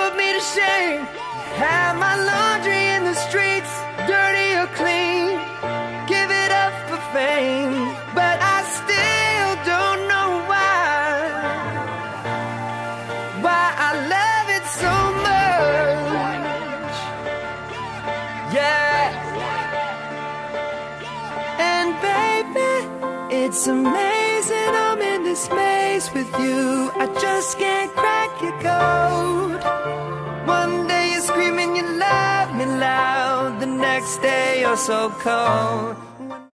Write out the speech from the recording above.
put me to shame. Have my laundry in the streets, dirty or clean. Give it up for fame, but I still don't know why I love it so much. Yeah. And baby, it's amazing I'm in this maze with you. I just can't crack your code. One day you're screaming you love me loud, the next day you're so cold.